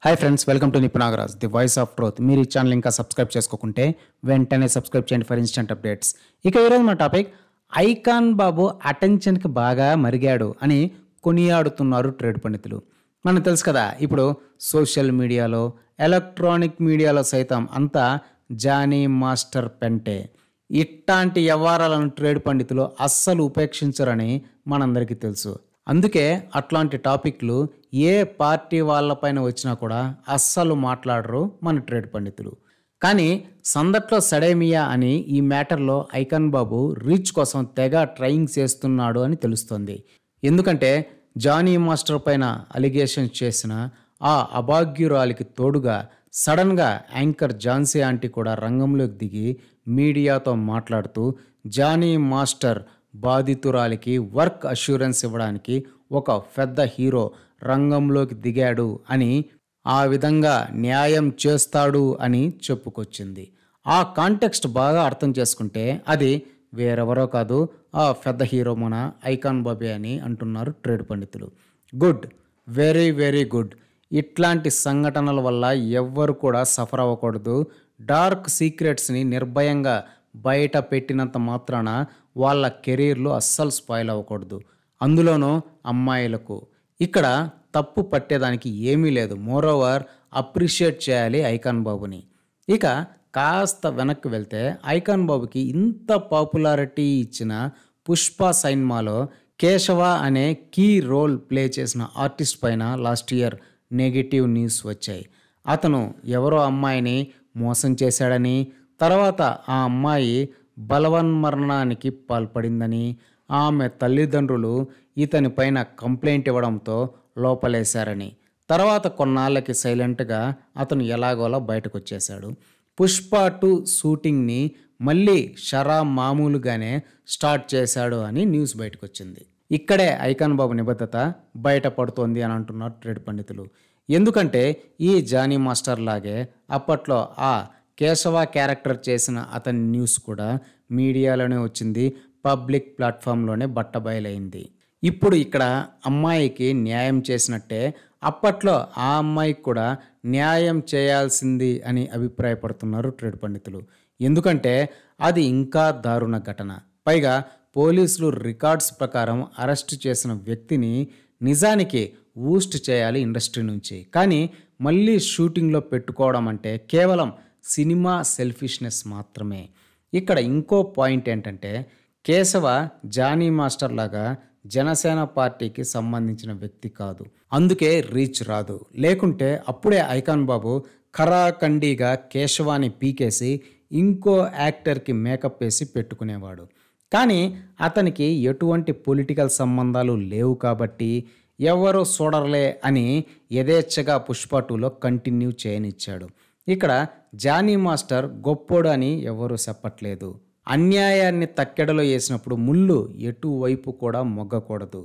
Hi friends, welcome to Nipun Nagaraj, the voice of truth. మీరు ఈ channel ఇంకా సబ్స్క్రైబ్ చేసుకోకుంటే వెంటనే సబ్స్క్రైబ్ చేయండి ఫర్ ఇన్స్టెంట్ అప్డేట్స్. ఇక ఈరోజు మన టాపిక్, ఐకాన్ బాబు అటెన్షన్కి బాగా మరిగాడు అని కొనియాడుతున్నారు ట్రేడ్ పండితులు. మనకు తెలుసు కదా, ఇప్పుడు సోషల్ మీడియాలో, ఎలక్ట్రానిక్ మీడియాలో సైతం అంతా జానీ మాస్టర్ పెంటే. ఇట్లాంటి వ్యవహారాలను ట్రేడ్ పండితులు అస్సలు ఉపేక్షించరని మనందరికీ తెలుసు. అందుకే అట్లాంటి టాపిక్లు ఏ పార్టీ వాళ్ళపైన వచ్చినా కూడా అస్సలు మాట్లాడరు మన ట్రేడ్ పండితులు. కానీ సందట్లో సడేమియా అని ఈ మ్యాటర్లో ఐకాన్ బాబు రీచ్ కోసం తెగ ట్రైయింగ్ చేస్తున్నాడు అని తెలుస్తోంది. ఎందుకంటే జానీ మాస్టర్ పైన అలిగేషన్స్ చేసిన ఆ అభాగ్యురాలికి తోడుగా సడన్గా యాంకర్ ఝాన్సీ ఆంటీ కూడా రంగంలోకి దిగి మీడియాతో మాట్లాడుతూ జానీ మాస్టర్ బాధితురాలికి వర్క్ అష్యూరెన్స్ ఇవ్వడానికి ఒక పెద్ద హీరో రంగంలోకి దిగాడు అని, ఆ విధంగా న్యాయం చేస్తాడు అని చెప్పుకొచ్చింది. ఆ కాంటెక్స్ట్ బాగా అర్థం చేసుకుంటే అది వేరెవరో కాదు, ఆ పెద్ద హీరో మన ఐకాన్ బాబే అని అంటున్నారు ట్రేడ్ పండితులు. Good, very very good. ఇట్లాంటి సంఘటనల వల్ల ఎవ్వరు కూడా సఫర్ అవ్వకూడదు. డార్క్ సీక్రెట్స్ని నిర్భయంగా బయట పెట్టినంత మాత్రాన వాళ్ళ కెరీర్లు అస్సలు స్పాయిల్ అవ్వకూడదు, అందులోనూ అమ్మాయిలకు. ఇక్కడ తప్పు పట్టేదానికి ఏమీ లేదు. మోరోవర్ అప్రిషియేట్ చేయాలి ఐకాన్ బాబుని. ఇక కాస్త వెనక్కి వెళ్తే, ఐకాన్ బాబుకి ఇంత పాపులారిటీ ఇచ్చిన పుష్ప సినిమాలో కేశవ అనే కీ రోల్ ప్లే చేసిన ఆర్టిస్ట్ పైన లాస్ట్ ఇయర్ నెగిటివ్ న్యూస్ వచ్చాయి. అతను ఎవరో అమ్మాయిని మోసం చేశాడని, తర్వాత ఆ అమ్మాయి బలవన్మరణానికి పాల్పడిందని, ఆమె తల్లిదండ్రులు ఇతని పైన కంప్లైంట్ ఇవ్వడంతో లోపలేశారని, తర్వాత కొన్నాళ్ళకి సైలెంట్గా అతను ఎలాగోలా బయటకు వచ్చేశాడు. పుష్ప 2 షూటింగ్ని మళ్ళీ మామూలుగానే స్టార్ట్ చేశాడు అని న్యూస్ బయటకు వచ్చింది. ఇక్కడే ఐకాన్ బాబు నిబద్ధత బయటపడుతోంది అని అంటున్నారు ట్రేడ్ పండితులు. ఎందుకంటే ఈ జానీ మాస్టర్ లాగే అప్పట్లో ఆ కేశవ క్యారెక్టర్ చేసిన అతని న్యూస్ కూడా మీడియాలోనే వచ్చింది, పబ్లిక్ ప్లాట్ఫామ్లోనే బట్టబయలైంది. ఇప్పుడు ఇక్కడ అమ్మాయికి న్యాయం చేసినట్టే అప్పట్లో ఆ అమ్మాయికి కూడా న్యాయం చేయాల్సింది అని అభిప్రాయపడుతున్నారు ట్రేడ్ పండితులు. ఎందుకంటే అది ఇంకా దారుణ ఘటన. పైగా పోలీసులు రికార్డ్స్ ప్రకారం అరెస్ట్ చేసిన వ్యక్తిని నిజానికి ఊస్ట్ చేయాలి ఇండస్ట్రీ నుంచి, కానీ మళ్ళీ షూటింగ్లో పెట్టుకోవడం అంటే కేవలం సినిమా సెల్ఫిష్నెస్ మాత్రమే. ఇక్కడ ఇంకో పాయింట్ ఏంటంటే, కేశవ జానీ మాస్టర్ లాగా జనసేన పార్టీకి సంబంధించిన వ్యక్తి కాదు, అందుకే రీచ్ రాదు. లేకుంటే అప్పుడే ఐకాన్ బాబు ఖరాఖండిగా కేశవాని పీకేసి ఇంకో యాక్టర్కి మేకప్ వేసి పెట్టుకునేవాడు. కానీ అతనికి ఎటువంటి పొలిటికల్ సంబంధాలు లేవు కాబట్టి ఎవరు చూడర్లే అని యథేచ్ఛగా పుష్ప 2లో కంటిన్యూ చేయనిచ్చాడు. ఇక్కడ జానీ మాస్టర్ గొప్పోడు అని ఎవరు చెప్పట్లేదు. అన్యాయాన్ని తక్కెడలో వేసినప్పుడు ముళ్ళు ఎటువైపు కూడా మొగ్గకూడదు,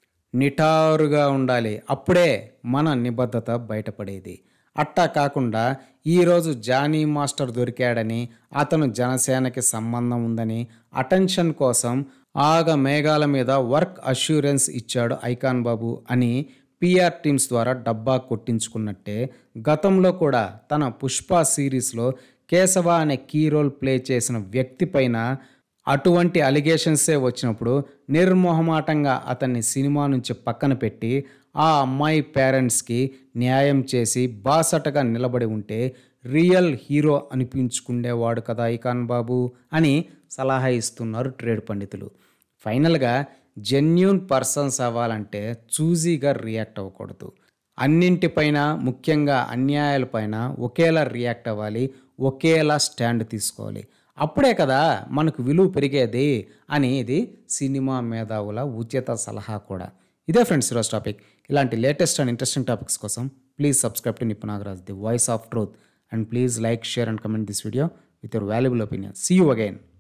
నిటారుగా ఉండాలి. అప్పుడే మన నిబద్ధత బయటపడేది. అట్టా కాకుండా ఈరోజు జానీ మాస్టర్ దొరికాడని, అతను జనసేనకి సంబంధం ఉందని అటెన్షన్ కోసం మేఘాల మీద వర్క్ అష్యూరెన్స్ ఇచ్చాడు ఐకాన్ బాబు అని పిఆర్ టీమ్స్ ద్వారా డబ్బా కొట్టించుకున్నట్టే, గతంలో కూడా తన పుష్ప సిరీస్లో కేశవ అనే కీ రోల్ ప్లే చేసిన వ్యక్తి పైన అటువంటి అలిగేషన్సే వచ్చినప్పుడు నిర్మోహమాటంగా అతన్ని సినిమా నుంచి పక్కన పెట్టి ఆ అమ్మాయి పేరెంట్స్కి న్యాయం చేసి బాసటగా నిలబడి ఉంటే రియల్ హీరో అనిపించుకునేవాడు కదా ఐకాన్ బాబు అని సలహా ఇస్తున్నారు ట్రేడ్ పండితులు. ఫైనల్గా జెన్యూన్ పర్సన్స్ అవ్వాలంటే చూజీగా రియాక్ట్ అవ్వకూడదు. అన్నింటిపైన, ముఖ్యంగా అన్యాయాలపైన ఒకేలా రియాక్ట్ అవ్వాలి, ఒకేలా స్టాండ్ తీసుకోవాలి. అప్పుడే కదా మనకు విలువ పెరిగేది అని ఇది సినిమా మేధావుల ఉచిత సలహా కూడా. ఇదే ఫ్రెండ్స్ ఈరోజు టాపిక్. ఇలాంటి లేటెస్ట్ అండ్ ఇంట్రెస్టింగ్ టాపిక్స్ కోసం please subscribe to Nipun Nagaraj, the voice of truth, and please like, share and comment this video with your valuable opinion. See you again.